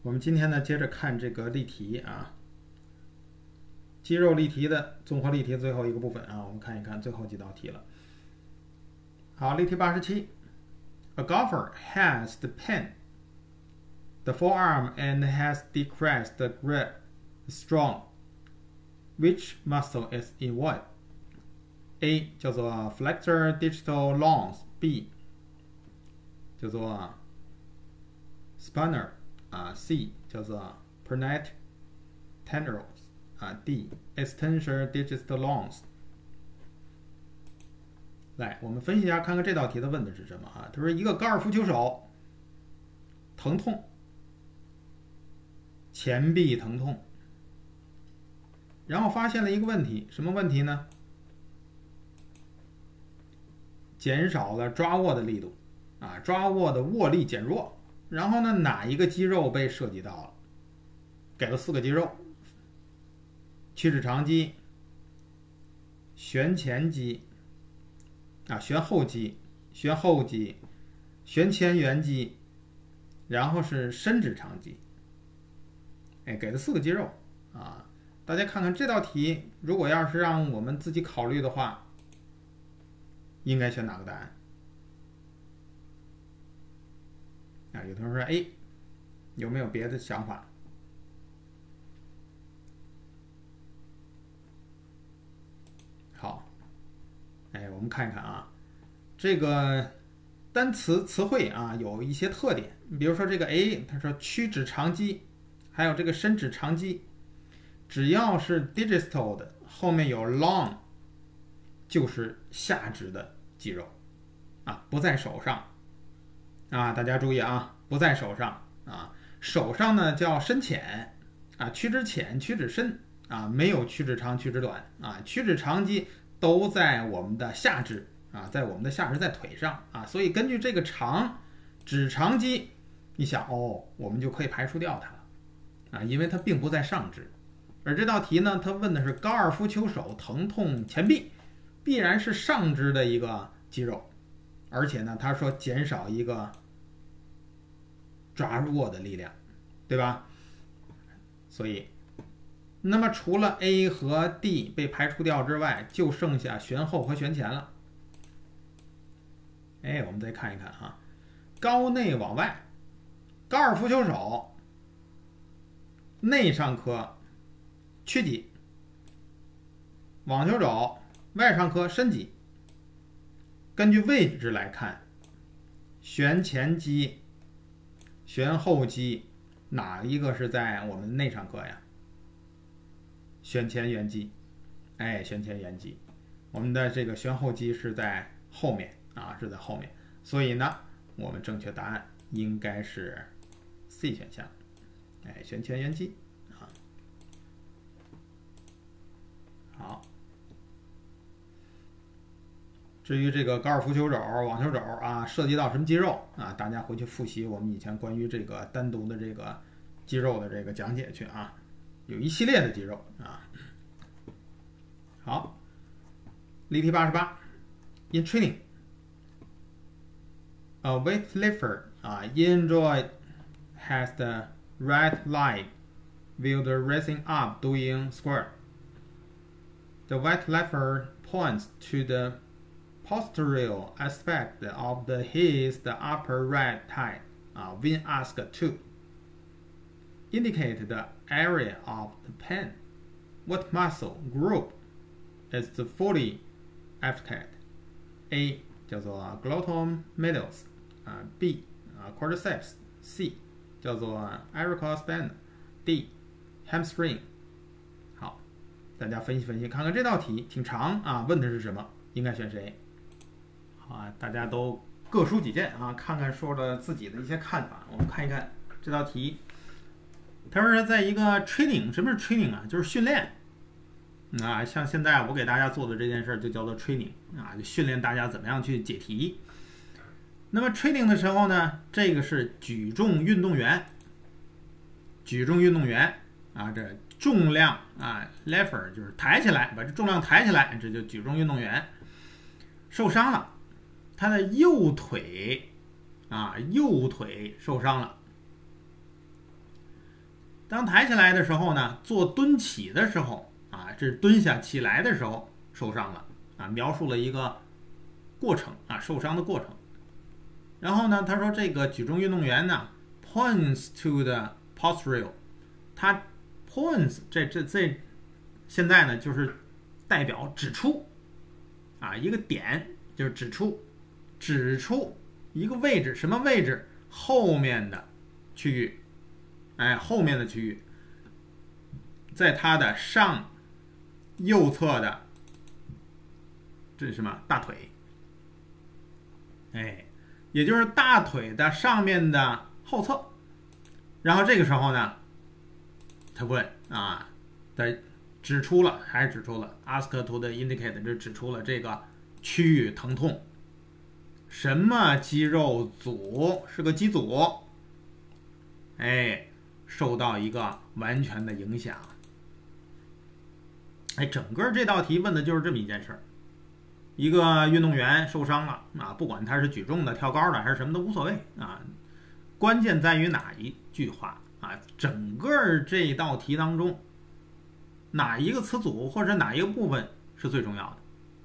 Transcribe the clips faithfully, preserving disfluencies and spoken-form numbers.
我们今天呢，接着看这个例题啊，肌肉例题的综合例题最后一个部分啊，我们看一看最后几道题了。好，例题八十七 ，A golfer has the pin, the forearm, and has decreased the grip strong. Which muscle is involved? A 叫做 flexor digital longs, B 叫做 spinner 啊 ，C 叫做 pernate tendrils 啊 ，D extensor digital longs。来，我们分析一下，看看这道题的问的是什么啊？他说一个高尔夫球手疼痛，前臂疼痛，然后发现了一个问题，什么问题呢？减少了抓握的力度，啊，抓握的握力减弱。然后呢，哪一个肌肉被涉及到了？给了四个肌肉：屈指长肌、旋前肌、啊旋后肌、旋后肌、旋前缘肌，然后是伸指长肌。哎，给了四个肌肉啊！大家看看这道题，如果要是让我们自己考虑的话，应该选哪个答案？啊，有同学说 A， 有没有别的想法？好，哎，我们看一看啊，这个单词词汇啊有一些特点，比如说这个 A， 他说屈指长肌，还有这个伸指长肌，只要是 digital 的，后面有 long， 就是下肢的肌肉啊，不在手上。啊，大家注意啊，不在手上啊，手上呢叫伸浅啊，屈指浅、屈指深啊，没有屈指长、屈指短啊，屈指长肌都在我们的下肢啊，在我们的下肢在腿上啊，所以根据这个长指长肌，你想哦，我们就可以排除掉它了啊，因为它并不在上肢。而这道题呢，它问的是高尔夫球手疼痛前臂，必然是上肢的一个肌肉，而且呢，他说减少一个抓握的力量，对吧？所以，那么除了 A 和 D 被排除掉之外，就剩下旋后和旋前了。哎，我们再看一看啊，高内往外，高尔夫球手内上髁屈肌，网球手外上髁伸肌。根据位置来看，旋前肌、旋后肌哪一个是在我们内上髁呀？旋前缘肌，哎，旋前缘肌，我们的这个旋后肌是在后面啊，是在后面，所以呢，我们正确答案应该是 C 选项，哎，旋前缘肌啊。好。至于这个高尔夫球肘、网球肘啊，涉及到什么肌肉啊？大家回去复习我们以前关于这个单独的这个肌肉的这个讲解去啊，有一系列的肌肉啊。好，例题八十八 ，In training, a weightlifter 啊 injured has the right leg while the raising up doing squat. The weightlifter points to the posterior aspect of the his the upper right thigh uh, when asked to indicate the area of the pain. What muscle group is the fully affected? A 叫做 gluteus medius 啊、uh, B 啊、uh, quadriceps C 叫做 iliopsoas D hamstring。好，大家分析分析，看看这道题挺长啊，问的是什么？应该选谁？啊，大家都各抒己见啊，看看说了自己的一些看法。我们看一看这道题，他说在一个 training， 什么是 training 啊？就是训练啊。像现在我给大家做的这件事就叫做 training 啊，就训练大家怎么样去解题。那么 training 的时候呢，这个是举重运动员，举重运动员啊，这重量啊 lever 就是抬起来，把这重量抬起来，这就举重运动员受伤了。他的右腿啊，右腿受伤了， 当抬起来的时候呢，做蹲起的时候啊，这是蹲下起来的时候受伤了啊，描述了一个过程啊，受伤的过程。然后呢，他说这个举重运动员呢 points to the posterior， 他 points 这这这现在呢就是代表指出啊，一个点就是指出，指出一个位置，什么位置？后面的区域。哎，后面的区域，在它的上右侧的，这是什么？大腿。哎，也就是大腿的上面的后侧。然后这个时候呢，他问啊，他指出了，还是指出了 ，ask to the indicate， 这指出了这个区域疼痛。什么肌肉组？是个肌组。哎。受到一个完全的影响。哎，整个这道题问的就是这么一件事儿：一个运动员受伤了啊，不管他是举重的、跳高的还是什么都无所谓啊，关键在于哪一句话啊？整个这道题当中，哪一个词组或者哪一个部分是最重要的？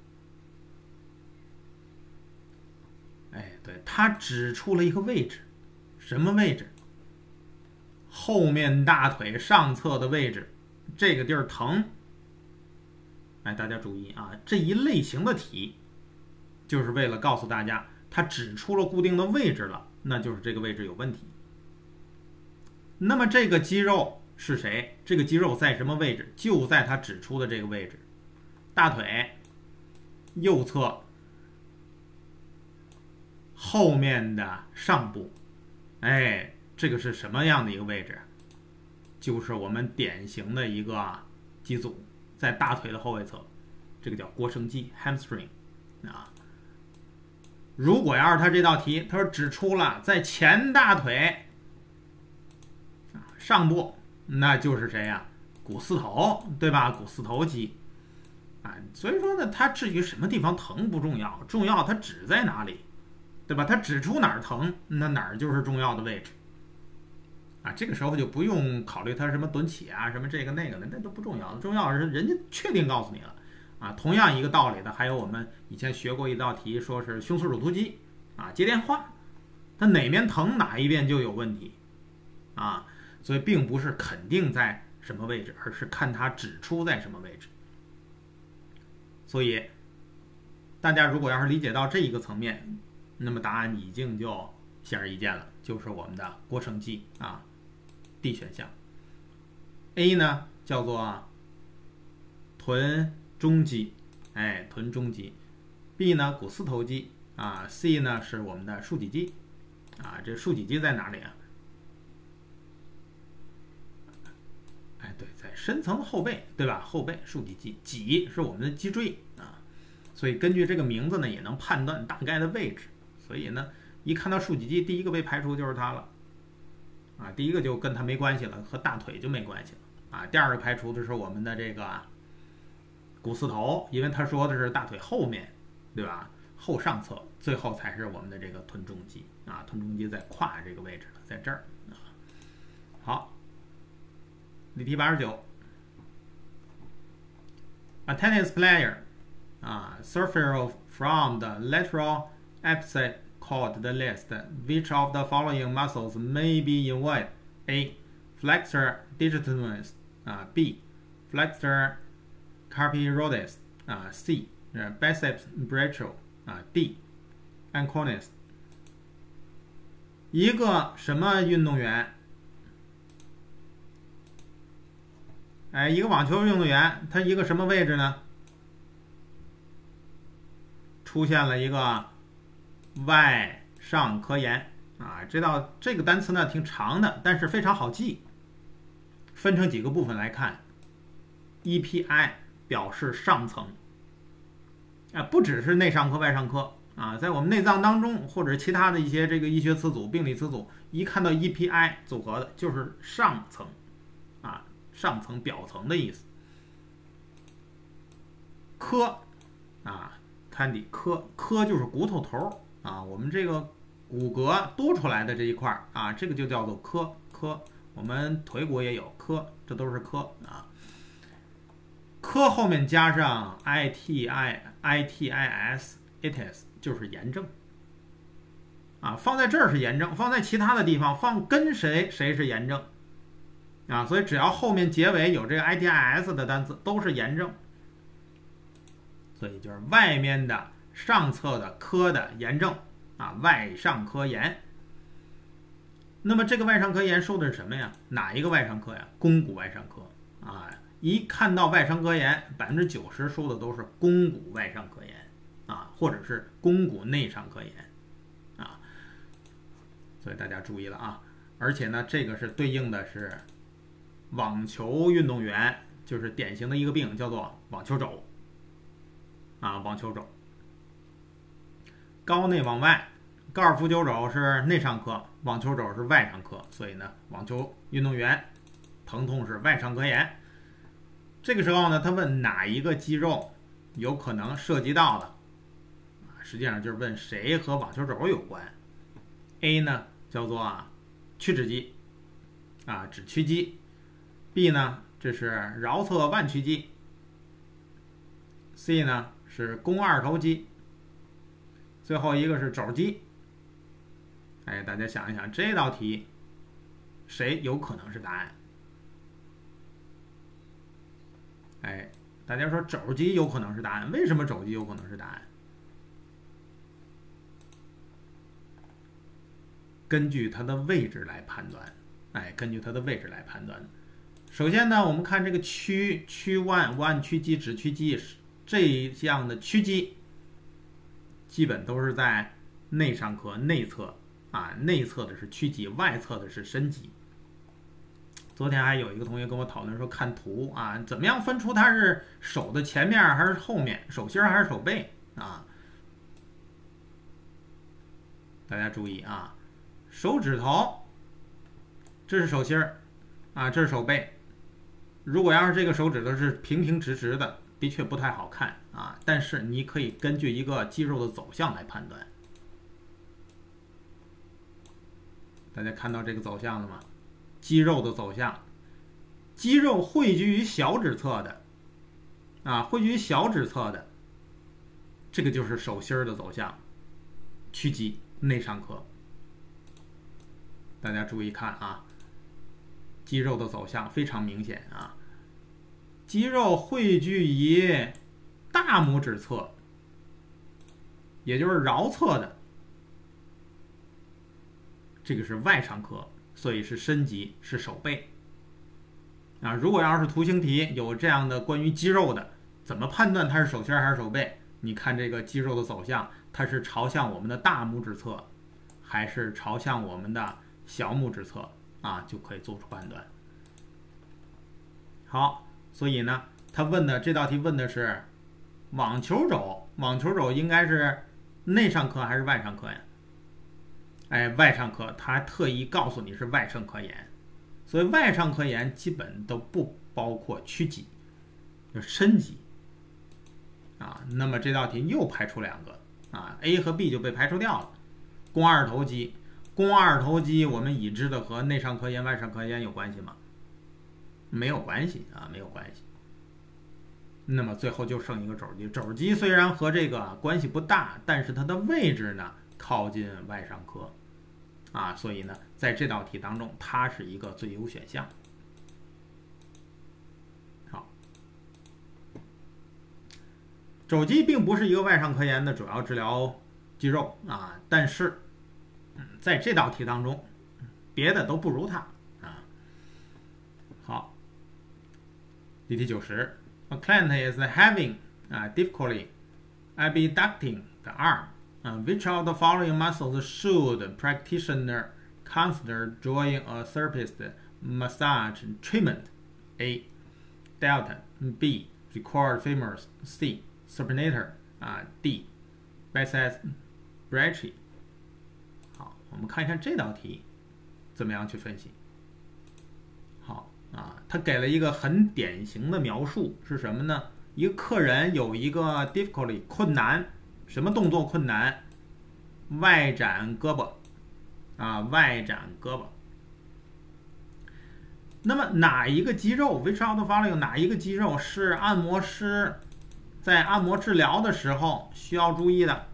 哎，对，他指出了一个位置，什么位置？后面大腿上侧的位置，这个地儿疼。哎，大家注意啊，这一类型的题，就是为了告诉大家，它指出了固定的位置了，那就是这个位置有问题。那么这个肌肉是谁？这个肌肉在什么位置？就在它指出的这个位置，大腿右侧后面的上部。哎。这个是什么样的一个位置？就是我们典型的一个肌组，在大腿的后外侧，这个叫腘绳肌 （hamstring） 啊。如果要是他这道题，他说指出了在前大腿上部，那就是谁呀、啊？股四头，对吧？股四头肌啊。所以说呢，它至于什么地方疼不重要，重要它指在哪里，对吧？它指出哪儿疼，那哪儿就是重要的位置。啊，这个时候就不用考虑它什么蹲起啊，什么这个那个的，那都不重要。重要的是人家确定告诉你了，啊，同样一个道理的，还有我们以前学过一道题，说是胸锁乳突肌，啊，接电话，它哪边疼哪一边就有问题，啊，所以并不是肯定在什么位置，而是看它指出在什么位置。所以大家如果要是理解到这一个层面，那么答案已经就显而易见了，就是我们的腘绳肌啊。D 选项 ，A 呢叫做臀中肌，哎，臀中肌 ；B 呢股四头肌啊 ；C 呢是我们的竖脊肌啊。这竖脊肌在哪里啊？哎，对，在深层后背，对吧？后背竖脊肌，脊是我们的脊椎啊。所以根据这个名字呢，也能判断大概的位置。所以呢，一看到竖脊肌，第一个被排除就是它了。啊，第一个就跟它没关系了，和大腿就没关系了啊。第二个排除的是我们的这个股四头，因为他说的是大腿后面，对吧？后上侧，最后才是我们的这个臀中肌啊。臀中肌在胯这个位置了，在这儿啊。好，例题八十九 ，A tennis player 啊 ，suffer from the lateral abscess called the list. Which of the following muscles may be involved? A. Flexor digitalis. Uh, B. Flexor carpioides. Uh, C. Uh, biceps brachii. Uh, D. Anconis. 一个什么运动员？哎，一个网球运动员，他一个什么位置呢？出现了一个外上髁炎啊，这道这个单词呢挺长的，但是非常好记。分成几个部分来看 ，E P I 表示上层，啊，不只是内上髁、外上髁啊，在我们内脏当中或者其他的一些这个医学词组、病理词组，一看到 E P I 组合的，就是上层，啊，上层、表层的意思。髁，啊，看底髁，髁就是骨头头。啊，我们这个骨骼多出来的这一块啊，这个就叫做髁髁， 我们腿骨也有科，这都是科啊。科后面加上 i t i i t i s itis 就是炎症啊，放在这儿是炎症，放在其他的地方放跟谁谁是炎症啊，所以只要后面结尾有这个 i t i s 的单词都是炎症，所以就是外面的上侧的科的炎症啊，外上科炎。那么这个外伤科炎说的是什么呀？哪一个外伤科呀？肱骨外伤科啊！一看到外伤科炎，百分之九十说的都是肱骨外伤科炎啊，或者是肱骨内伤科炎啊。所以大家注意了啊！而且呢，这个是对应的是网球运动员，就是典型的一个病，叫做网球肘啊，网球肘。高内往外。高尔夫球肘是内伤科，网球肘是外伤科，所以呢，网球运动员疼痛是外伤科炎。这个时候呢，他问哪一个肌肉有可能涉及到的，实际上就是问谁和网球肘有关。A 呢叫做啊屈指肌啊指屈肌 ，B 呢这是桡侧腕屈肌 ，C 呢是肱二头肌，最后一个是肘肌。哎，大家想一想，这道题谁有可能是答案？哎，大家说肘肌有可能是答案，为什么肘肌有可能是答案？根据它的位置来判断。哎，根据它的位置来判断。首先呢，我们看这个屈屈腕腕屈肌、指屈肌这样的屈肌，基本都是在内上髁内侧。啊，内侧的是屈肌，外侧的是伸肌。昨天还有一个同学跟我讨论说，看图啊，怎么样分出它是手的前面还是后面，手心还是手背啊？大家注意啊，手指头，这是手心啊，这是手背。如果要是这个手指头是平平直直的，的确不太好看啊，但是你可以根据一个肌肉的走向来判断。大家看到这个走向了吗？肌肉的走向，肌肉汇聚于小指侧的，啊，汇聚于小指侧的，这个就是手心的走向，屈肌内上髁。大家注意看啊，肌肉的走向非常明显啊，肌肉汇聚于大拇指侧，也就是桡侧的。这个是外上髁，所以是伸肌，是手背啊。如果要是图形题有这样的关于肌肉的，怎么判断它是手心还是手背？你看这个肌肉的走向，它是朝向我们的大拇指侧，还是朝向我们的小拇指侧啊，就可以做出判断。好，所以呢，他问的这道题问的是网球肘，网球肘应该是内上髁还是外上髁呀？哎，外上髁，他还特意告诉你是外上髁炎，所以外上髁炎基本都不包括屈肌，就伸肌啊。那么这道题又排除两个啊 ，A 和 B 就被排除掉了。肱二头肌，肱二头肌我们已知的和内上髁炎、外上髁炎有关系吗？没有关系啊，没有关系。那么最后就剩一个肘肌，肘肌虽然和这个关系不大，但是它的位置呢？靠近外上髁，啊，所以呢，在这道题当中，它是一个最优选项。好，肘肌并不是一个外上髁炎的主要治疗肌肉啊，但是，嗯，在这道题当中，别的都不如它啊。好，例题九十 ，A client is having 啊 difficulty abducting the arm。Uh, which of the following muscles should practitioner consider during a therapist massage treatment? A. Delta. B. Record femurs. C. Supinator. 啊 D. Biceps brachii. 好，我们看一看这道题怎么样去分析。好啊，他给了一个很典型的描述是什么呢？一个客人有一个 difficulty 困难。什么动作困难？外展胳膊，啊，外展胳膊。 那么哪一个肌肉 which of the following 哪一个肌肉是按摩师在按摩治疗的时候需要注意的？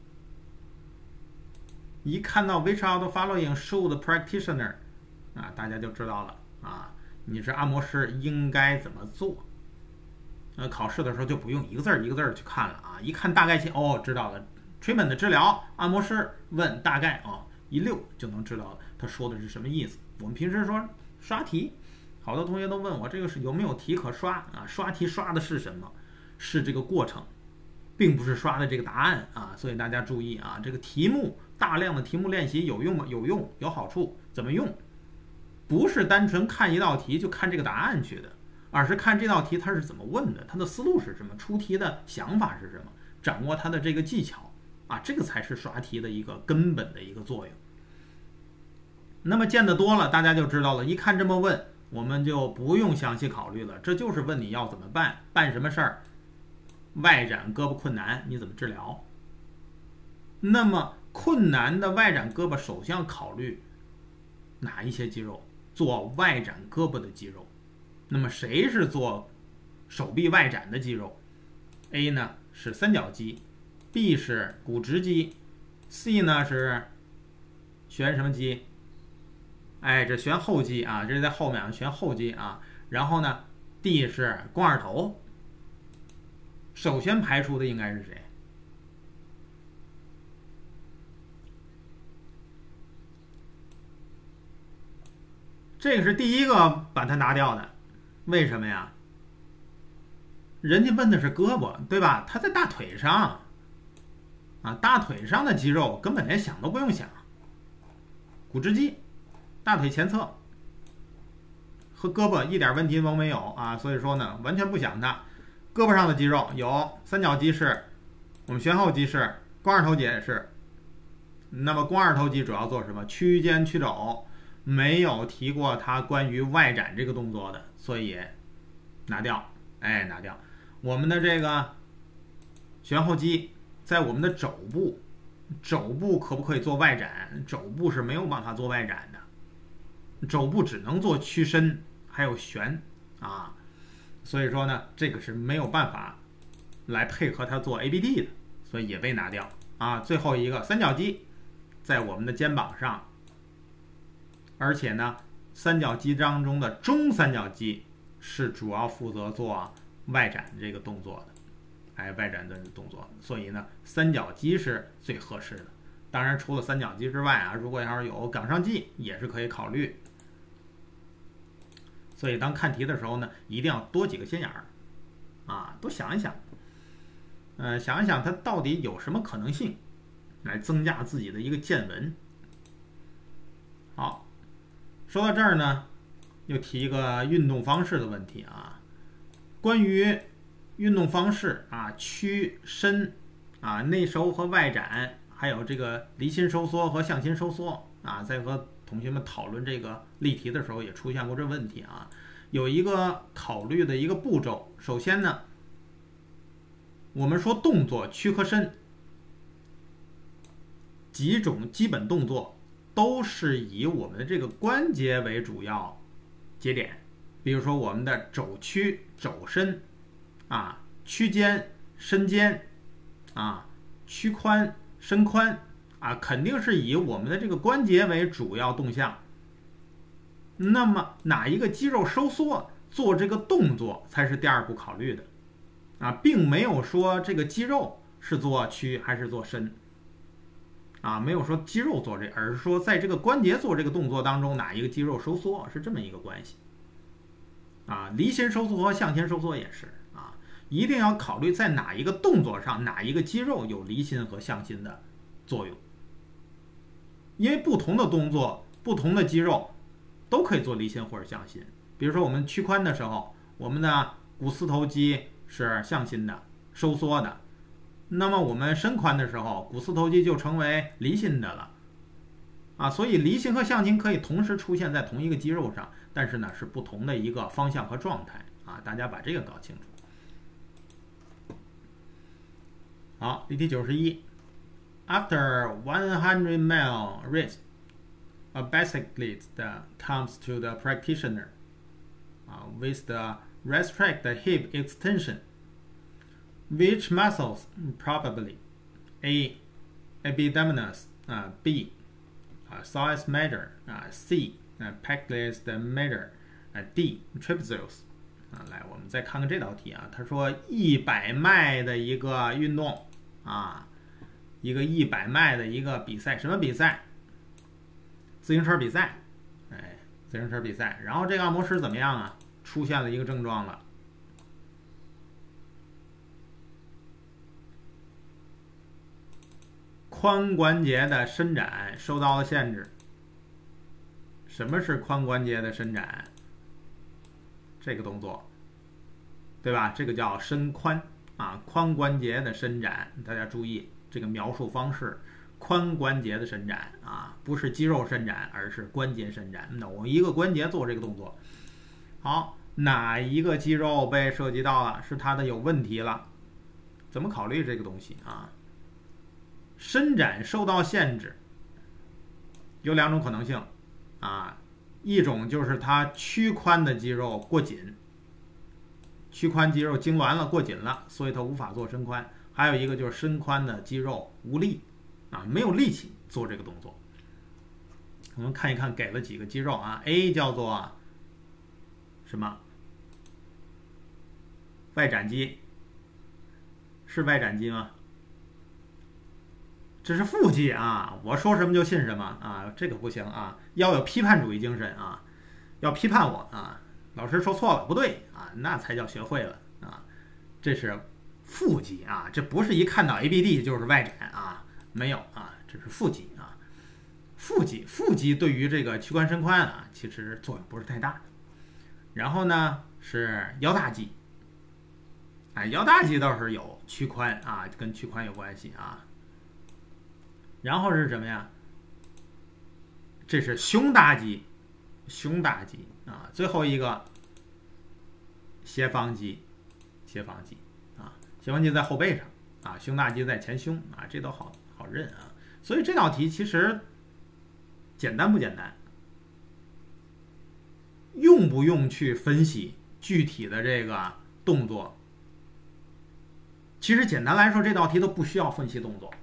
一看到 which of the following show the practitioner 啊，大家就知道了啊，你是按摩师应该怎么做。呃，考试的时候就不用一个字儿一个字儿去看了啊，一看大概性哦，知道了。treatment 的治疗，按摩师问大概啊，一溜就能知道他说的是什么意思。我们平时说刷题，好多同学都问我这个是有没有题可刷啊？刷题刷的是什么？是这个过程，并不是刷的这个答案啊。所以大家注意啊，这个题目大量的题目练习有用吗？有用，有好处。怎么用？不是单纯看一道题就看这个答案去的。而是看这道题它是怎么问的，它的思路是什么，出题的想法是什么，掌握它的这个技巧啊，这个才是刷题的一个根本的一个作用。那么见得多了，大家就知道了，一看这么问，我们就不用详细考虑了，这就是问你要怎么办，办什么事儿，外展胳膊困难，你怎么治疗？那么困难的外展胳膊，首先要考虑哪一些肌肉，做外展胳膊的肌肉。那么谁是做手臂外展的肌肉 ？A 呢是三角肌 ，B 是股直肌 ，C 呢是旋什么肌？哎，这旋后肌啊，这是在后面啊，旋后肌啊。然后呢 ，D 是肱二头。首先排除的应该是谁？这个是第一个把它拿掉的。为什么呀？人家问的是胳膊，对吧？它在大腿上啊，大腿上的肌肉根本连想都不用想。股直肌，大腿前侧和胳膊一点问题都没有啊，所以说呢，完全不想它。胳膊上的肌肉有三角肌是，我们旋后肌是，肱二头肌也是。那么肱二头肌主要做什么？屈肩屈肘。没有提过它关于外展这个动作的，所以拿掉，哎，拿掉。我们的这个旋后肌在我们的肘部，肘部可不可以做外展？肘部是没有办法做外展的，肘部只能做屈伸，还有旋啊。所以说呢，这个是没有办法来配合它做 A B D 的，所以也被拿掉啊。最后一个三角肌在我们的肩膀上。而且呢，三角肌当中的中三角肌是主要负责做外展这个动作的，哎，外展的动作，所以呢，三角肌是最合适的。当然，除了三角肌之外啊，如果要是有冈上肌，也是可以考虑。所以当看题的时候呢，一定要多几个心眼儿，啊，多想一想，呃，想一想它到底有什么可能性，来增加自己的一个见闻。好。说到这儿呢，又提一个运动方式的问题啊。关于运动方式啊，屈伸啊，内收和外展，还有这个离心收缩和向心收缩啊，在和同学们讨论这个例题的时候，也出现过这问题啊。有一个考虑的一个步骤，首先呢，我们说动作屈和伸几种基本动作。都是以我们的这个关节为主要节点，比如说我们的肘屈、肘伸，啊，屈肩、伸肩，啊，屈髋、伸髋，啊，肯定是以我们的这个关节为主要动向。那么哪一个肌肉收缩做这个动作才是第二步考虑的，啊，并没有说这个肌肉是做屈还是做伸。啊，没有说肌肉做这，而是说在这个关节做这个动作当中，哪一个肌肉收缩是这么一个关系。啊，离心收缩和向心收缩也是啊，一定要考虑在哪一个动作上，哪一个肌肉有离心和向心的作用。因为不同的动作，不同的肌肉都可以做离心或者向心。比如说我们屈髋的时候，我们的股四头肌是向心的，收缩的。那么我们伸髋的时候，股四头肌就成为离心的了，啊，所以离心和向心可以同时出现在同一个肌肉上，但是呢是不同的一个方向和状态啊，大家把这个搞清楚。好，例题九十一 ，After one hundred mile race, a bicyclist comes to the practitioner 啊 with the restrict the hip extension. Which muscles? Probably A. Epidermis 啊 B. 啊 psoas major 啊 C. 啊 pectoralis major 啊 D. trapezius 啊。来，我们再看看这道题啊。他说一百迈的一个运动啊，一个一百迈的一个比赛，什么比赛？自行车比赛。哎，自行车比赛。然后这个按摩师怎么样啊？出现了一个症状了。髋关节的伸展受到了限制。什么是髋关节的伸展？这个动作，对吧？这个叫伸髋啊，髋关节的伸展。大家注意这个描述方式，髋关节的伸展啊，不是肌肉伸展，而是关节伸展。某一个关节做这个动作。好，哪一个肌肉被涉及到了？是它的有问题了？怎么考虑这个东西啊？伸展受到限制，有两种可能性啊，一种就是它屈髋的肌肉过紧，屈髋肌肉痉挛了，过紧了，所以它无法做伸髋；还有一个就是伸髋的肌肉无力啊，没有力气做这个动作。我们看一看，给了几个肌肉啊 ，A 叫做什么？外展肌，是外展肌吗？这是腹肌啊！我说什么就信什么啊！这个不行啊，要有批判主义精神啊，要批判我啊！老师说错了，不对啊，那才叫学会了啊！这是腹肌啊，这不是一看到 A B D 就是外展啊，没有啊，这是腹肌啊。腹肌，腹肌对于这个屈髋伸髋啊，其实作用不是太大的。然后呢是腰大肌，哎，腰大肌倒是有屈髋啊，跟屈髋有关系啊。然后是什么呀？这是胸大肌，胸大肌啊。最后一个斜方肌，斜方肌啊，斜方肌在后背上啊，胸大肌在前胸啊，这都好好认啊。所以这道题其实简单不简单？用不用去分析具体的这个动作？其实简单来说，这道题都不需要分析动作。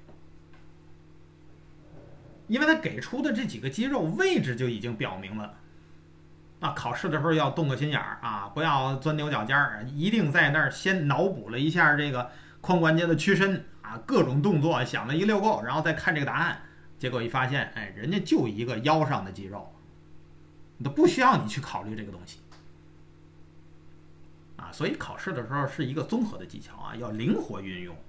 因为它给出的这几个肌肉位置就已经表明了，啊，考试的时候要动个心眼儿啊，不要钻牛角尖儿，一定在那儿先脑补了一下这个髋关节的屈伸啊，各种动作想了一溜够，然后再看这个答案，结果一发现，哎，人家就一个腰上的肌肉，你都不需要你去考虑这个东西，啊，所以考试的时候是一个综合的技巧啊，要灵活运用。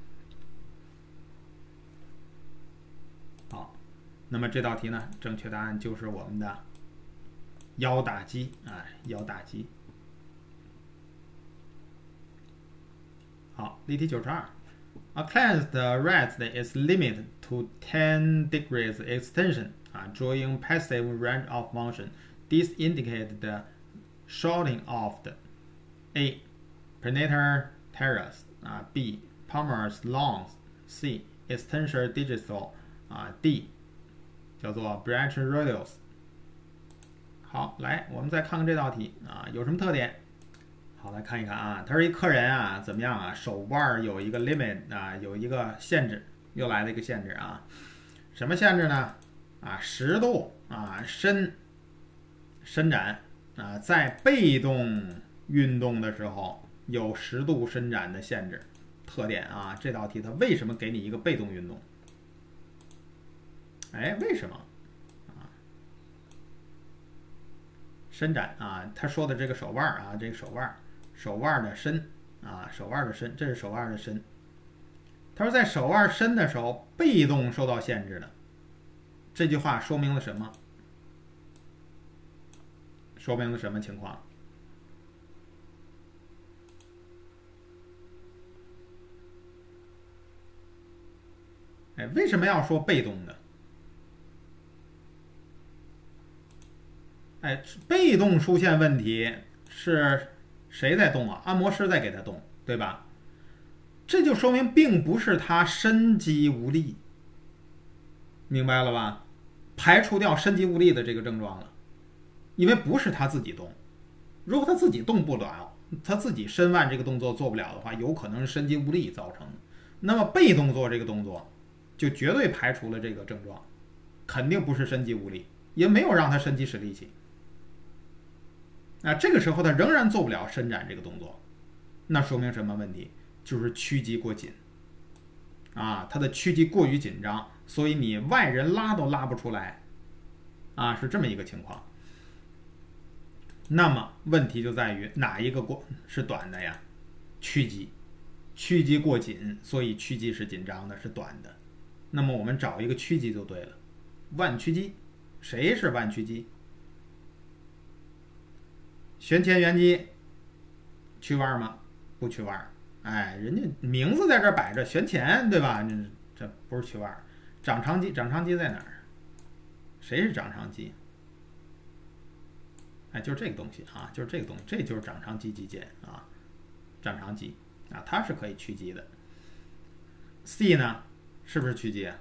好。那么这道题呢，正确答案就是我们的腰大肌，哎，腰大肌。好，例题九十二 ，A clenched wrist is limited to ten degrees extension, 啊 drawing passive range of motion. This indicates the shortening of the A. Plantar teres, 啊 B. Palmar's longs, C. Extensor digital, 啊 D. 叫做 branch radius。好，来，我们再看看这道题啊，有什么特点？好，来看一看啊，他是一客人啊，怎么样啊？手腕有一个 limit 啊，有一个限制，又来了一个限制啊。什么限制呢？啊，十度啊，伸伸展啊，在被动运动的时候有十度伸展的限制。特点啊，这道题它为什么给你一个被动运动？哎，为什么啊？伸展啊，他说的这个手腕啊，这个手腕，手腕的伸啊，手腕的伸，这是手腕的伸。他说在手腕伸的时候，被动受到限制的。这句话说明了什么？说明了什么情况？哎，为什么要说被动的？哎，被动出现问题是谁在动啊？按摩师在给他动，对吧？这就说明并不是他伸肌无力，明白了吧？排除掉伸肌无力的这个症状了，因为不是他自己动， 如果他自己动不了，他自己伸腕这个动作做不了的话，有可能是身肌无力造成的。那么被动做这个动作，就绝对排除了这个症状，肯定不是身肌无力，也没有让他身体使力气。啊，这个时候他仍然做不了伸展这个动作，那说明什么问题？就是屈肌过紧。啊，他的屈肌过于紧张，所以你外人拉都拉不出来。啊，是这么一个情况。那么问题就在于哪一个过是短的呀？屈肌，屈肌过紧，所以屈肌是紧张的，是短的。那么我们找一个屈肌就对了，腕屈肌。谁是腕屈肌？旋前圆肌屈腕吗？不屈腕。哎，人家名字在这摆着，旋前，对吧？这这不是屈腕。掌长肌，掌长肌在哪儿？谁是掌长肌？哎，就是这个东西啊，就是这个东西，这就是掌长肌肌腱啊，掌长肌啊，它是可以屈肌的。C 呢，是不是屈肌啊？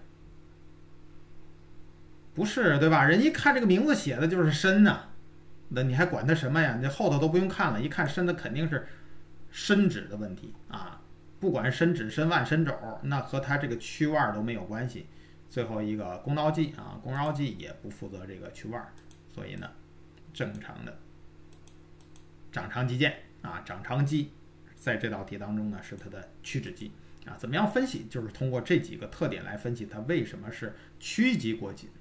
不是，对吧？人一看这个名字写的就是伸呐，那你还管它什么呀？你后头都不用看了，一看伸的肯定是伸指的问题啊，不管伸指、伸腕、伸肘，那和它这个屈腕都没有关系。最后一个肱桡肌啊，肱桡肌也不负责这个屈腕，所以呢，正常的掌长肌腱啊，掌长肌在这道题当中呢是它的屈指肌啊。怎么样分析？就是通过这几个特点来分析它为什么是屈肌过紧。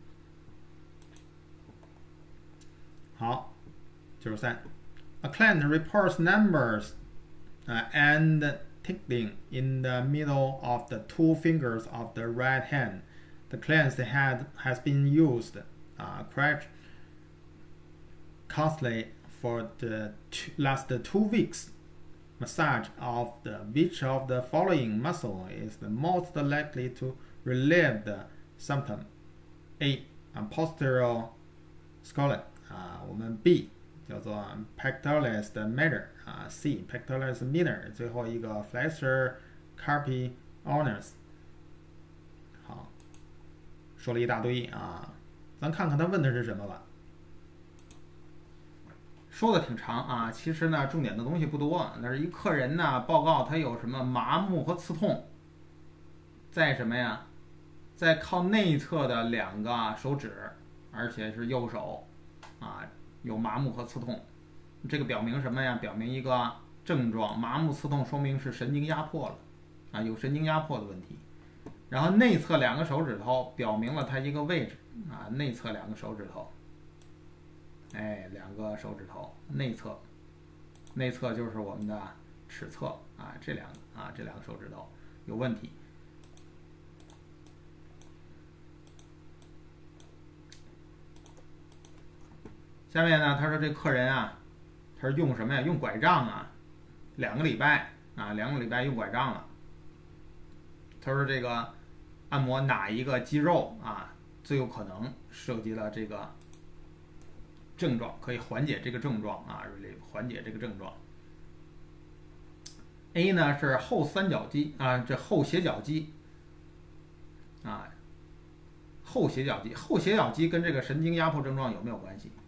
好，九十三 ，A client reports numbers uh, and tingling in the middle of the two fingers of the right hand. The client's head has been used uh, quite constantly for the two, last two weeks. Massage of the which of the following muscle is the most likely to relieve the symptom? A. Uh, posterior scalene 啊，我们 B 叫做 pectoralis major 啊 ，C pectoralis minor， 最后一个 flexor carpi ulnaris。好，说了一大堆啊，咱看看他问的是什么吧。说的挺长啊，其实呢，重点的东西不多。那是一客人呢报告他有什么麻木和刺痛，在什么呀？在靠内侧的两个手指，而且是右手。啊，有麻木和刺痛，这个表明什么呀？表明一个症状，麻木刺痛说明是神经压迫了，啊，有神经压迫的问题。然后内侧两个手指头表明了它一个位置，啊，内侧两个手指头，哎，两个手指头，内侧，内侧就是我们的尺侧，啊，这两个啊，这两个手指头有问题。下面呢，他说这客人啊，他是用什么呀？用拐杖啊，两个礼拜啊，两个礼拜用拐杖了。他说这个按摩哪一个肌肉啊，最有可能涉及了这个症状，可以缓解这个症状啊，缓解这个症状。A 呢是后三角肌啊，这后斜角肌啊，后斜角肌，后斜角肌跟这个神经压迫症状有没有关系？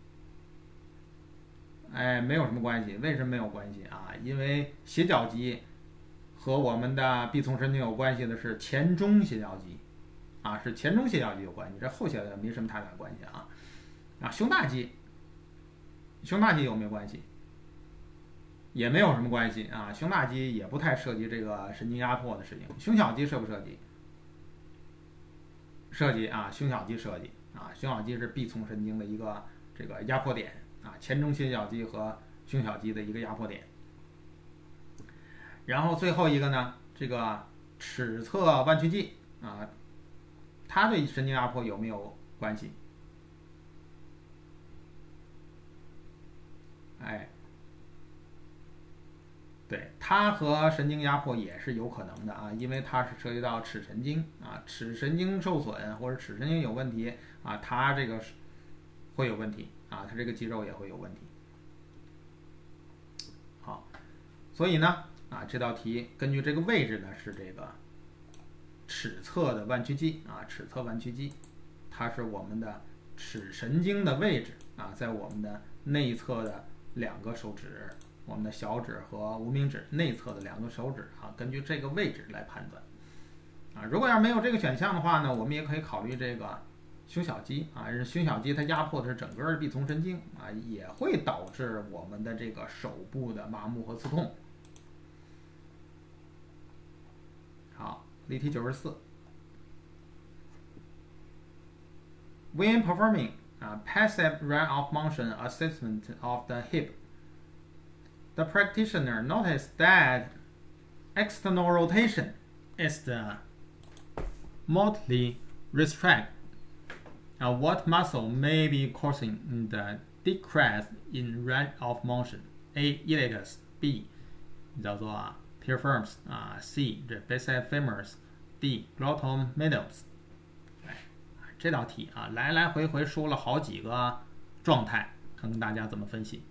哎，没有什么关系。为什么没有关系啊？因为斜角肌和我们的臂丛神经有关系的是前中斜角肌，啊，是前中斜角肌有关系，这后斜角没什么太大关系啊。啊，胸大肌，胸大肌有没有关系？也没有什么关系啊。胸大肌也不太涉及这个神经压迫的事情。胸小肌涉不涉及？涉及啊，胸小肌涉及啊，胸小肌是臂丛神经的一个这个压迫点。啊，前中斜角肌和胸小肌的一个压迫点。然后最后一个呢，这个尺侧弯曲肌啊，它对神经压迫有没有关系？哎，对，它和神经压迫也是有可能的啊，因为它是涉及到尺神经啊，尺神经受损或者尺神经有问题啊，它这个会有问题。啊，它这个肌肉也会有问题。好，所以呢，啊，这道题根据这个位置呢是这个尺侧的弯曲肌啊，尺侧弯曲肌，它是我们的尺神经的位置啊，在我们的内侧的两个手指，我们的小指和无名指内侧的两个手指啊，根据这个位置来判断啊。如果要没有这个选项的话呢，我们也可以考虑这个胸小肌啊，胸小肌它压迫的是整个臂丛神经啊，也会导致我们的这个手部的麻木和刺痛。好，例题九十四。When performing a passive range of motion assessment of the hip, the practitioner noticed that external rotation is the mostly restrict. Uh, what muscle may be causing the decrease in range of motion? A. Iliacus. B. 叫做 piriformis 啊 C. 这 bicep femoris. D. gluteus medius. 哎，这道题啊，来来回回说了好几个状态，看看大家怎么分析。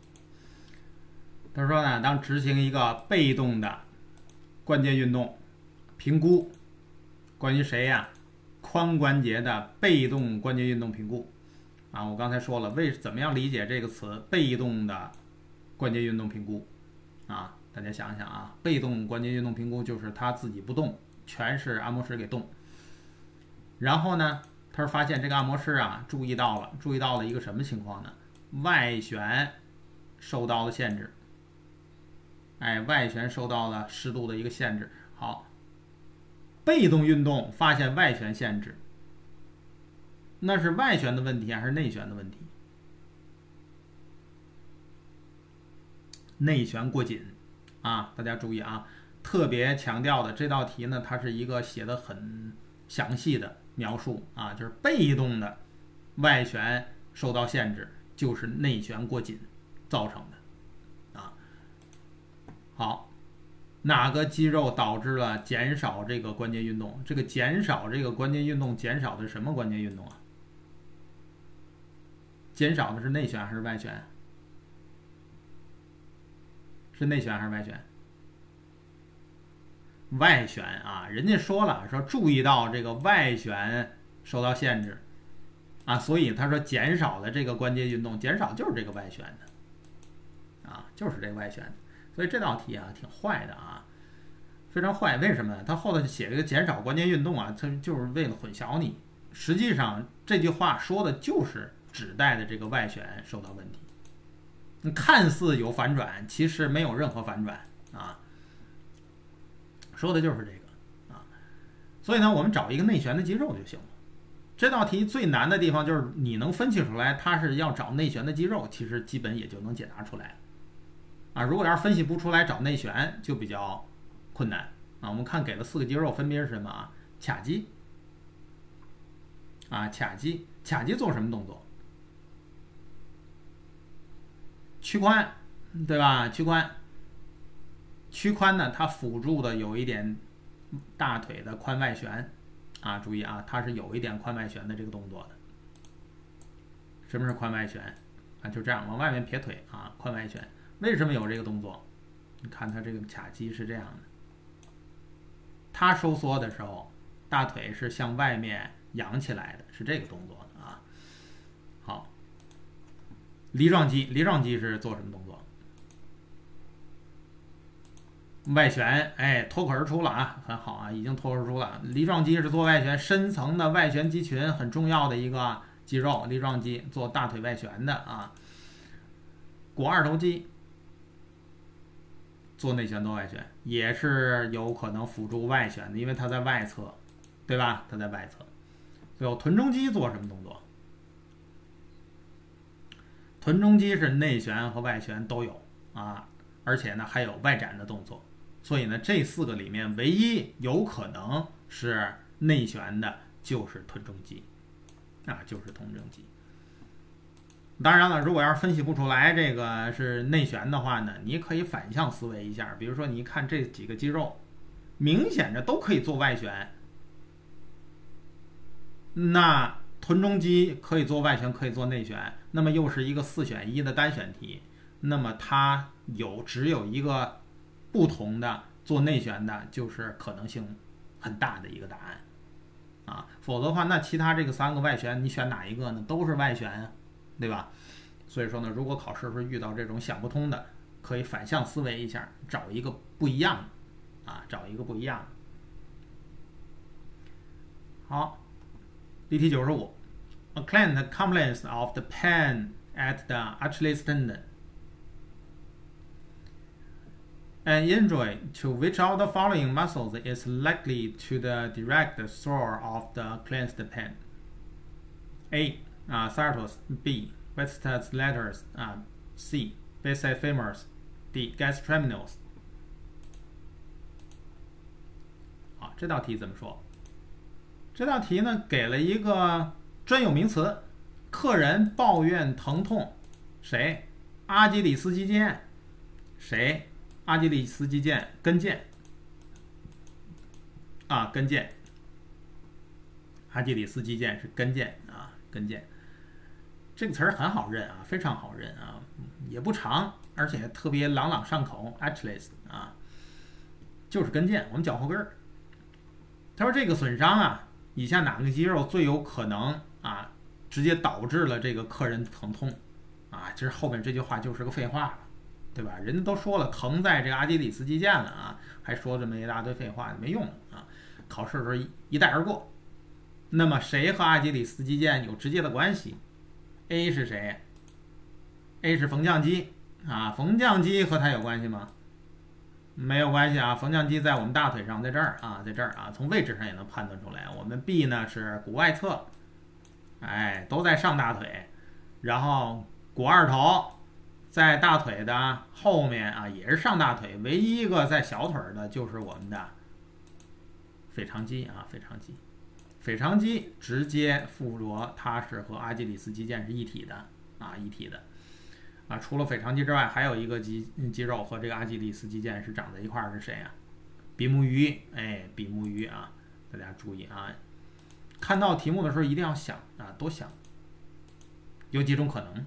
他说呢，当执行一个被动的关节运动评估，关于谁呀？髋关节的被动关节运动评估啊，我刚才说了，为怎么样理解这个词“被动的关节运动评估”啊？大家想想啊，被动关节运动评估就是它自己不动，全是按摩师给动。然后呢，他是发现这个按摩师啊，注意到了，注意到了一个什么情况呢？外旋受到了限制，哎，外旋受到了适度的一个限制。好。被动运动发现外旋限制，那是外旋的问题还是内旋的问题？内旋过紧啊，大家注意啊，特别强调的这道题呢，它是一个写的很详细的描述啊，就是被动的外旋受到限制，就是内旋过紧造成的啊。好。哪个肌肉导致了减少这个关节运动？这个减少这个关节运动，减少的是什么关节运动啊？减少的是内旋还是外旋？是内旋还是外旋？外旋啊！人家说了，说注意到这个外旋受到限制啊，所以他说减少的这个关节运动，减少就是这个外旋的啊，就是这个外旋的。所以这道题啊挺坏的啊，非常坏。为什么呢？它后头写这个减少关节运动啊，它就是为了混淆你。实际上这句话说的就是指代的这个外旋受到问题。看似有反转，其实没有任何反转啊，说的就是这个啊。所以呢，我们找一个内旋的肌肉就行了。这道题最难的地方就是你能分析出来它是要找内旋的肌肉，其实基本也就能解答出来。啊，如果要是分析不出来找内旋就比较困难啊。我们看给了四个肌肉，分别是什么啊？髂肌啊，髂肌，髂肌做什么动作？屈髋，对吧？屈髋，屈髋呢，它辅助的有一点大腿的髋外旋啊，注意啊，它是有一点髋外旋的这个动作的。什么是髋外旋啊？就这样往外面撇腿啊，髋外旋。为什么有这个动作？你看它这个髂肌是这样的，它收缩的时候，大腿是向外面扬起来的，是这个动作的啊。好，梨状肌，梨状肌是做什么动作？外旋，哎，脱口而出了啊，很好啊，已经脱口而出了。梨状肌是做外旋，深层的外旋肌群很重要的一个肌肉，梨状肌做大腿外旋的啊。股二头肌。做内旋做外旋也是有可能辅助外旋的，因为它在外侧，对吧？它在外侧。最后臀中肌做什么动作？臀中肌是内旋和外旋都有啊，而且呢还有外展的动作。所以呢，这四个里面唯一有可能是内旋的，就是臀中肌啊，就是臀中肌。当然了，如果要是分析不出来这个是内旋的话呢，你可以反向思维一下，比如说你看这几个肌肉，明显着都可以做外旋，那臀中肌可以做外旋，可以做内旋，那么又是一个四选一的单选题，那么它有只有一个不同的做内旋的，就是可能性很大的一个答案啊，否则的话，那其他这个三个外旋你选哪一个呢？都是外旋啊，对吧？ 所以说呢，如果考试的时候遇到这种想不通的，可以反向思维一下，找一个不一样的啊，找一个不一样的。好，例题九十五 ，A client complains of the pain at the Achilles tendon. An injury to which of the following muscles is likely to the direct source of the client's pain? A. Uh, serratus. B. Vastus lateralis. Uh, C. Bicep femoris. D. gastrocnemius. 好，这道题怎么说？这道题呢，给了一个专有名词，客人抱怨疼痛，谁？阿基里斯肌腱，谁？阿基里斯肌腱跟腱啊，跟腱。阿基里斯肌腱是跟腱啊，跟腱。这个词儿很好认啊，非常好认啊，也不长，而且特别朗朗上口。Achilles 啊，就是跟腱，我们脚后跟儿。他说这个损伤啊，以下哪个肌肉最有可能啊，直接导致了这个客人疼痛啊？其实后面这句话就是个废话了。对吧？人家都说了，疼在这个阿基里斯肌腱了啊，还说这么一大堆废话，没用啊！考试的时候一一带而过。那么谁和阿基里斯肌腱有直接的关系 ？A 是谁 ？A 是缝绛肌啊，缝绛肌和它有关系吗？没有关系啊，缝绛肌在我们大腿上，在这儿啊，在这儿啊，从位置上也能判断出来。我们 B 呢是股外侧，哎，都在上大腿，然后股二头。在大腿的后面啊，也是上大腿，唯一一个在小腿的就是我们的腓肠肌啊，腓肠肌，腓肠肌直接附着，它是和阿基里斯肌腱是一体的啊，一体的啊。除了腓肠肌之外，还有一个肌肌肉和这个阿基里斯肌腱是长在一块儿，是谁啊？比目鱼，哎，比目鱼啊，大家注意啊，看到题目的时候一定要想啊，多想，有几种可能。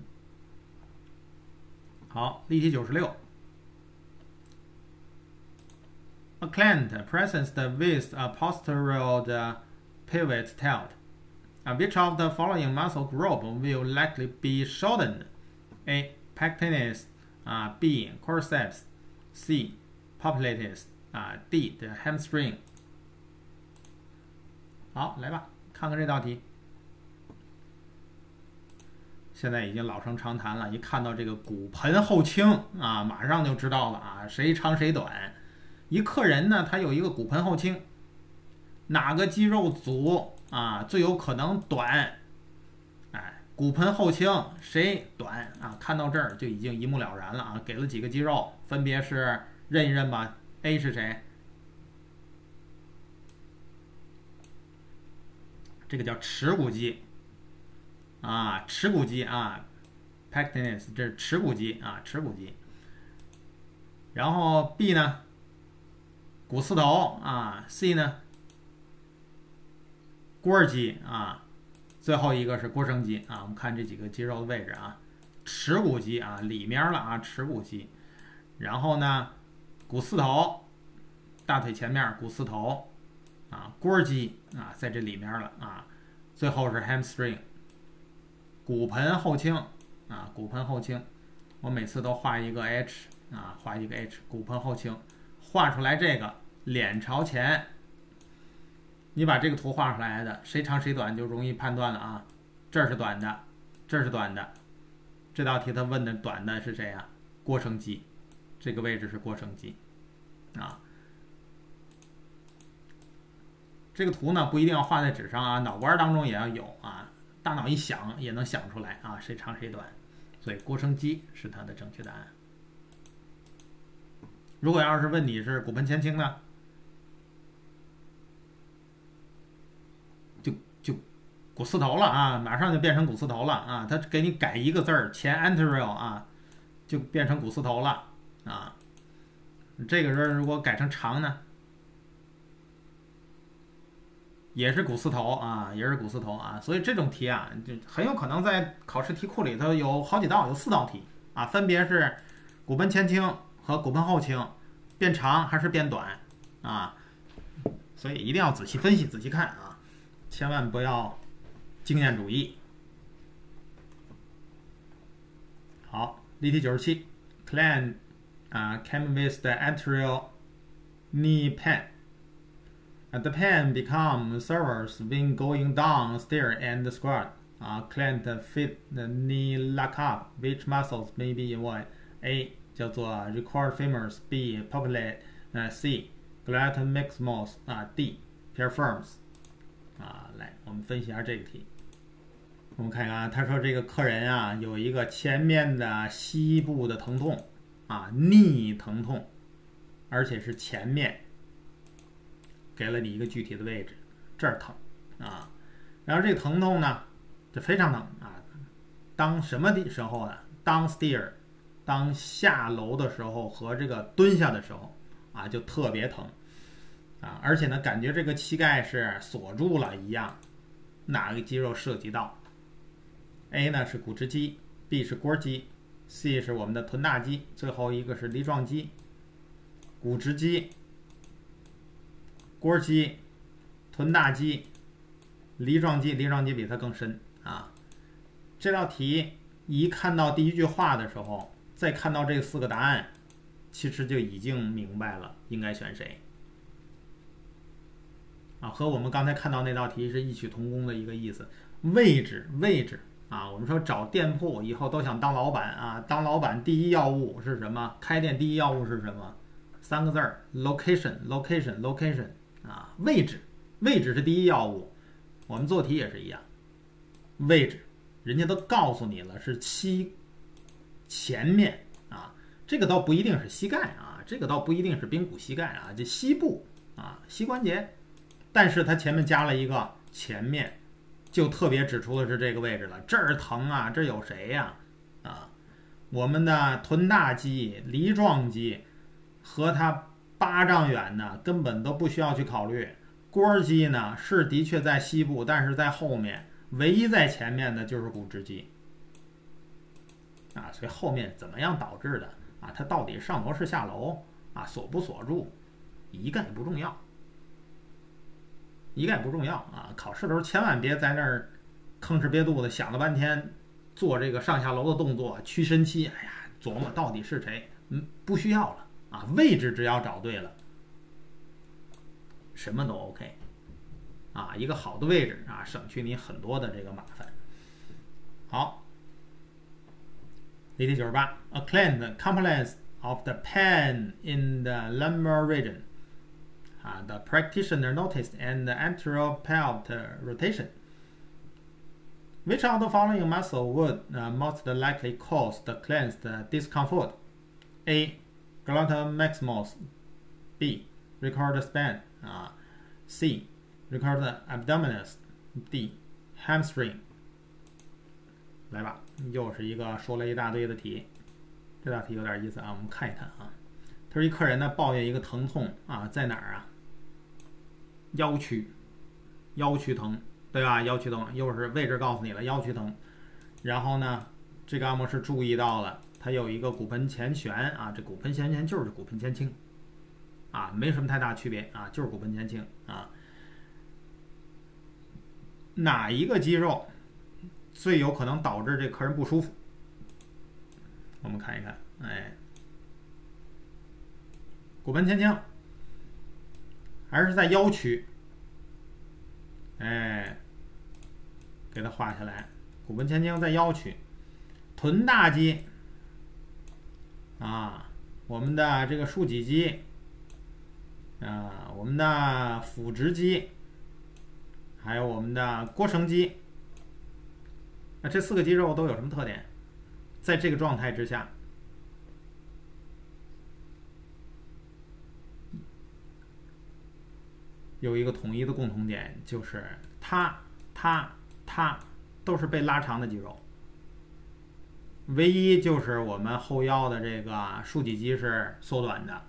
好，例题九十六。A client presents with a posterior pivot tilt. Which of the following muscle group will likely be shortened? A. Pectinis. Uh, B. Quadriceps. C. Popliteus. Uh, D. The hamstring. 好，来吧，看看这道题。现在已经老生常谈了，一看到这个骨盆后倾啊，马上就知道了啊，谁长谁短。一客人呢，他有一个骨盆后倾，哪个肌肉组啊最有可能短？哎，骨盆后倾谁短啊？看到这儿就已经一目了然了啊，给了几个肌肉，分别是认一认吧。A 是谁？这个叫耻骨肌。啊，耻骨肌啊 ，pectinis 这是耻骨肌啊，耻骨肌。然后 B 呢，股四头啊 ，C 呢，肱二肌啊，最后一个是肱绳肌啊。我们看这几个肌肉的位置啊，耻骨肌啊，里面了啊，耻骨肌。然后呢，股四头，大腿前面股四头啊，肱肌啊，在这里面了啊。最后是 hamstring。骨盆后倾啊，骨盆后倾，我每次都画一个 H 啊，画一个 H， 骨盆后倾，画出来这个脸朝前，你把这个图画出来的，谁长谁短就容易判断了啊。这是短的，这是短的，这道题他问的短的是谁啊？肱绳肌，这个位置是肱绳肌啊。这个图呢不一定要画在纸上啊，脑瓜当中也要有啊。大脑一想也能想出来啊，谁长谁短，所以肱绳肌是它的正确答案。如果要是问你是骨盆前倾呢，就就股四头了啊，马上就变成股四头了啊，他给你改一个字儿，前 anterior 啊，就变成股四头了啊。这个人如果改成长呢？也是股四头啊，也是股四头啊，所以这种题啊，就很有可能在考试题库里头有好几道，有四道题啊，分别是骨盆前倾和骨盆后倾，变长还是变短啊，所以一定要仔细分析、仔细看啊，千万不要经验主义。 好，例题九十七 ，Client 啊、uh, came with the anterior knee pain. And the pain becomes serves when going down stair and squat. Uh, client fit the knee lock up. Which muscles may be involved? A 叫做 record femurs. B poplite. 呃 C gluteus maximus. 啊 D piriformis. 啊，来，我们分析一下这个题。我们看看啊，他说这个客人啊有一个前面的膝部的疼痛啊，逆疼痛，而且是前面。给了你一个具体的位置，这儿疼啊，然后这个疼痛呢，就非常疼啊。当什么的时候呢？当 stair， 当下楼的时候和这个蹲下的时候啊，就特别疼啊，而且呢，感觉这个膝盖是锁住了一样。哪个肌肉涉及到 ？A 呢是股直肌 ，B 是肱肌 ，C 是我们的臀大肌，最后一个是梨状肌。股直肌。肱肌、臀大肌、梨状肌，梨状肌比它更深啊。这道题一看到第一句话的时候，再看到这四个答案，其实就已经明白了应该选谁啊，和我们刚才看到那道题是异曲同工的一个意思。位置，位置啊，我们说找店铺以后都想当老板啊，当老板第一要务是什么？开店第一要务是什么？三个字儿 ：location，location，location。啊，位置，位置是第一要务。我们做题也是一样，位置，人家都告诉你了，是膝前面啊，这个倒不一定是膝盖啊，这个倒不一定是髌骨膝盖啊，这膝部啊，膝关节，但是它前面加了一个前面，就特别指出的是这个位置了。这儿疼啊，这有谁呀？啊，我们的臀大肌、梨状肌和它。八丈远呢，根本都不需要去考虑。肱肌呢是的确在膝部，但是在后面，唯一在前面的就是股直肌啊。所以后面怎么样导致的啊？它到底上楼是下楼啊？锁不锁住，一概不重要，一概不重要啊！考试的时候千万别在那儿吭哧憋肚子想了半天，做这个上下楼的动作，屈伸期，哎呀，琢磨到底是谁？嗯，不需要了。啊，位置只要找对了，什么都 OK。啊，一个好的位置啊，省去你很多的这个麻烦。好，例题九十八 ，A client complains of the pain in the lumbar region. 啊 ，the practitioner noticed an anterior pelvic rotation. Which of the following muscle would uh, most likely cause the client's discomfort? A. Gluteus maximus. B. Record span. 啊 C. Record abdominis. D. Hamstring. 来吧，又是一个说了一大堆的题。这道题有点意思啊，我们看一看啊。他说一客人呢抱怨一个疼痛啊，在哪儿啊？腰区，腰区疼，对吧？腰区疼，又是位置告诉你了，腰区疼。然后呢，这个按摩师注意到了。它有一个骨盆前旋啊，这骨盆前旋就是骨盆前倾，啊，没什么太大区别啊，就是骨盆前倾啊。哪一个肌肉最有可能导致这客人不舒服？我们看一看，哎，骨盆前倾，还是在腰区？哎，给它画下来，骨盆前倾在腰区，臀大肌。啊，我们的这个竖脊肌，啊，我们的腹直肌，还有我们的腘绳肌，那这四个肌肉都有什么特点？在这个状态之下，有一个统一的共同点，就是它、它、它都是被拉长的肌肉。唯一就是我们后腰的这个竖脊肌是缩短的，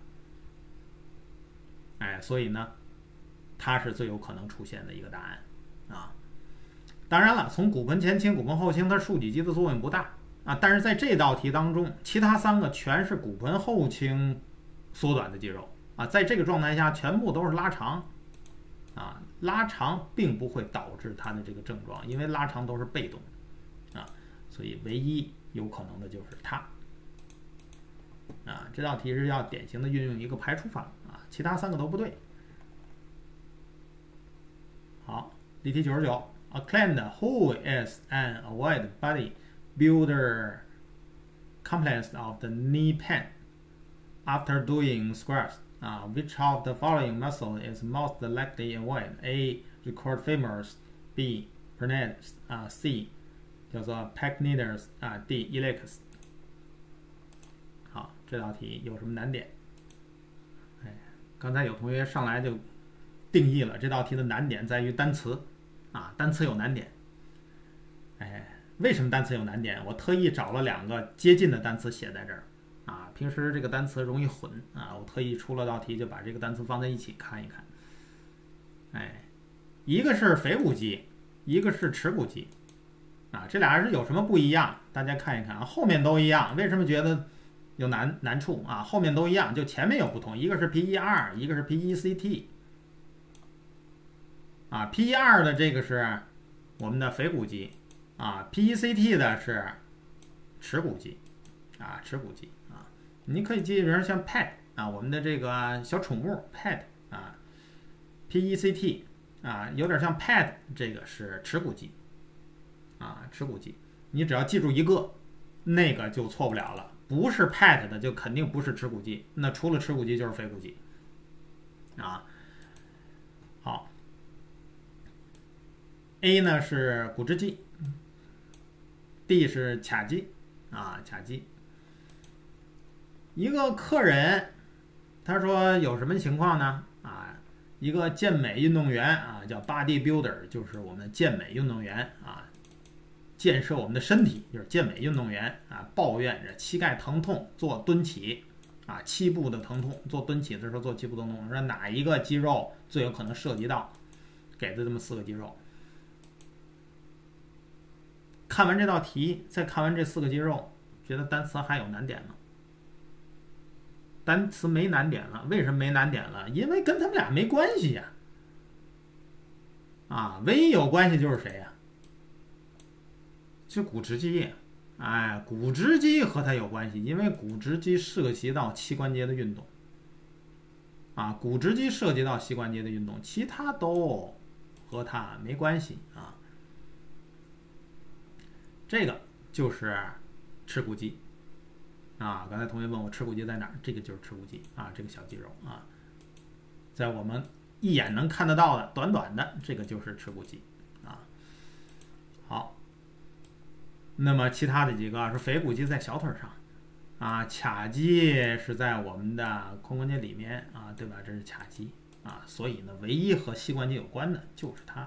哎，所以呢，它是最有可能出现的一个答案啊。当然了，从骨盆前倾、骨盆后倾，它竖脊肌的作用不大啊。但是在这道题当中，其他三个全是骨盆后倾缩短的肌肉啊，在这个状态下全部都是拉长啊，拉长并不会导致它的这个症状，因为拉长都是被动啊，所以唯一有可能的就是它。啊，这道题是要典型的运用一个排除法啊，其他三个都不对。好，例题九十九 ，A client who is an avid body builder complains of the knee pain after doing squats. 啊 ，which of the following muscle is most likely involved? A. Record femurs. B. Pernets. 啊 C. 叫做 pectinus. 啊 D. iliacus. 好，这道题有什么难点？哎，刚才有同学上来就定义了这道题的难点在于单词，啊，单词有难点。哎，为什么单词有难点？我特意找了两个接近的单词写在这儿，啊，平时这个单词容易混啊，我特意出了道题就把这个单词放在一起看一看。哎，一个是腓骨肌，一个是尺骨肌，啊，这俩是有什么不一样？大家看一看啊，后面都一样，为什么觉得有难难处啊？后面都一样，就前面有不同，一个是 P E R， 一个是 P E C T。啊 ，P E R 的这个是我们的腓骨肌，啊 ，P E C T 的是尺骨肌，啊，尺骨肌啊，你可以记，比如像 pet 啊，我们的这个小宠物 pet 啊 ，P E C T 啊，有点像 pet， 这个是尺骨肌，啊，尺骨肌，你只要记住一个，那个就错不了了，不是 pet 的就肯定不是尺骨肌，那除了尺骨肌就是腓骨肌，啊，好。A 呢是股直肌 ，D 是髂肌，啊，髂肌。一个客人，他说有什么情况呢？啊，一个健美运动员啊，叫 body builder， 就是我们的健美运动员啊，建设我们的身体，就是健美运动员啊，抱怨着膝盖疼痛，做蹲起，啊，膝部的疼痛，做蹲起的时候做膝部疼痛，说哪一个肌肉最有可能涉及到？给的这么四个肌肉。看完这道题，再看完这四个肌肉，觉得单词还有难点吗？单词没难点了，为什么没难点了？因为跟他们俩没关系呀。啊，唯一有关系就是谁呀？就股直肌。哎，股直肌和它有关系，因为股直肌涉及到膝关节的运动。啊，股直肌涉及到膝关节的运动，其他都和它没关系啊。这个就是尺骨肌啊，刚才同学问我尺骨肌在哪儿，这个就是尺骨肌啊，这个小肌肉啊，在我们一眼能看得到的短短的这个就是尺骨肌啊。好，那么其他的几个是腓骨肌在小腿上啊，髂肌是在我们的髋关节里面啊，对吧？这是髂肌啊，所以呢，唯一和膝关节有关的就是它。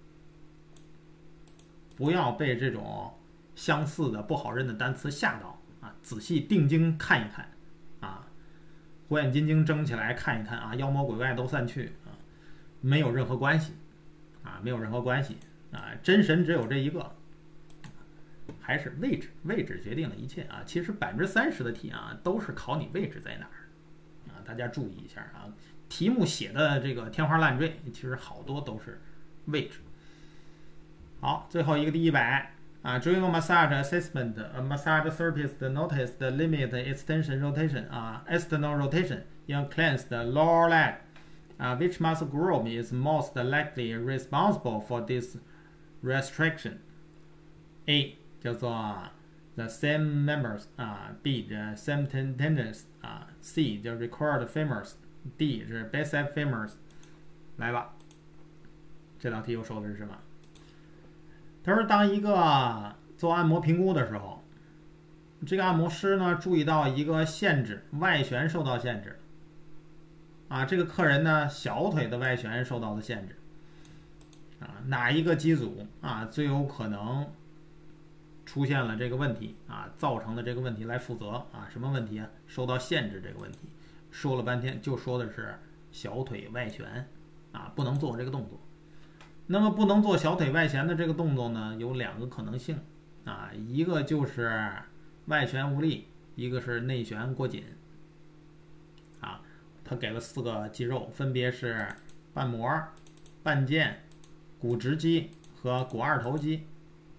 不要被这种相似的不好认的单词吓到啊！仔细定睛看一看啊，火眼金睛睁起来看一看啊，妖魔鬼怪都散去啊，没有任何关系啊，没有任何关系啊，真神只有这一个，还是位置，位置决定了一切啊！其实百分之三十的题啊，都是考你位置在哪儿啊，大家注意一下啊，题目写的这个天花乱坠，其实好多都是位置。好，最后一个第一百啊 ，During a massage assessment, a massage therapist noticed the limit extension rotation 啊 external rotation in a client's lower leg 啊 which muscle group is most likely responsible for this restriction? A 叫做 the same members 啊 ，B 是 same tendons 啊 ，C 叫 record femurs，D 是 bicep femurs。来吧，这道题又说的是什么？他说，当一个做按摩评估的时候，这个按摩师呢注意到一个限制，外旋受到限制。啊，这个客人呢小腿的外旋受到了限制。啊，哪一个肌组啊最有可能出现了这个问题啊，造成了这个问题来负责啊？什么问题啊？受到限制这个问题。说了半天就说的是小腿外旋啊，不能做这个动作。那么不能做小腿外旋的这个动作呢，有两个可能性啊，一个就是外旋无力，一个是内旋过紧。啊，他给了四个肌肉，分别是瓣膜、半腱、股直肌和股二头肌。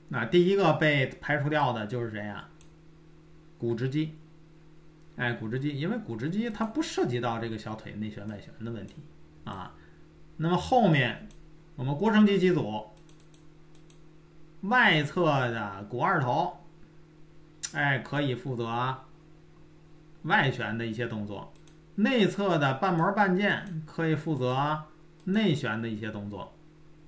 那第一个被排除掉的就是谁啊？股直肌。哎，股直肌，因为股直肌它不涉及到这个小腿内旋外旋的问题啊。那么后面我们腘绳肌肌组外侧的股二头，哎，可以负责外旋的一些动作；内侧的瓣膜半腱可以负责内旋的一些动作。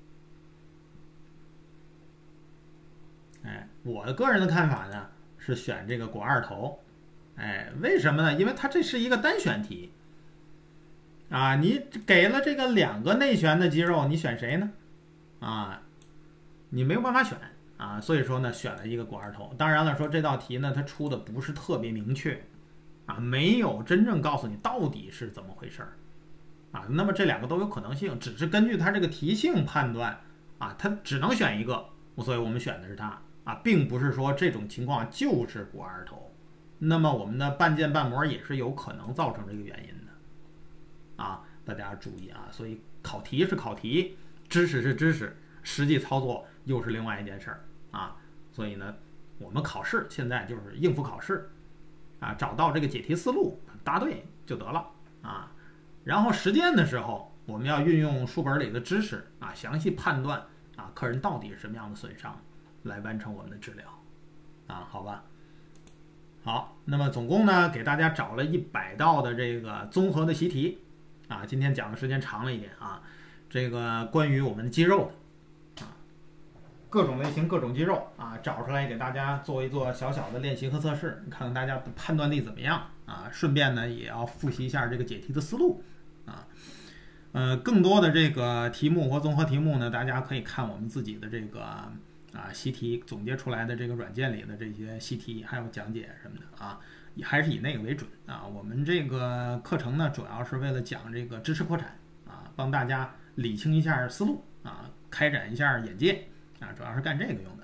哎，我的个人的看法呢是选这个股二头。哎，为什么呢？因为它这是一个单选题啊，你给了这个两个内旋的肌肉，你选谁呢？啊，你没有办法选啊，所以说呢，选了一个股二头。当然了，说这道题呢，它出的不是特别明确啊，没有真正告诉你到底是怎么回事儿啊。那么这两个都有可能性，只是根据它这个题性判断啊，它只能选一个，所以我们选的是它啊，并不是说这种情况就是股二头。那么我们的半腱瓣膜也是有可能造成这个原因的啊，大家注意啊。所以考题是考题，知识是知识，实际操作又是另外一件事儿啊。所以呢，我们考试现在就是应付考试啊，找到这个解题思路，答对就得了啊。然后实践的时候，我们要运用书本里的知识啊，详细判断啊客人到底是什么样的损伤，来完成我们的治疗啊，好吧。好，那么总共呢，给大家找了一百道的这个综合的习题，啊，今天讲的时间长了一点啊，这个关于我们肌肉的，啊，各种类型、各种肌肉啊，找出来给大家做一做小小的练习和测试，看看大家的判断力怎么样啊，顺便呢也要复习一下这个解题的思路啊，呃，更多的这个题目或综合题目呢，大家可以看我们自己的这个。啊，习题总结出来的这个软件里的这些习题，还有讲解什么的啊，还是以那个为准啊。我们这个课程呢，主要是为了讲这个支持扩产啊，帮大家理清一下思路啊，开展一下眼界啊，主要是干这个用的。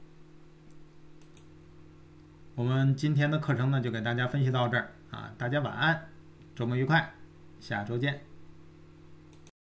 我们今天的课程呢，就给大家分析到这儿啊，大家晚安，周末愉快，下周见。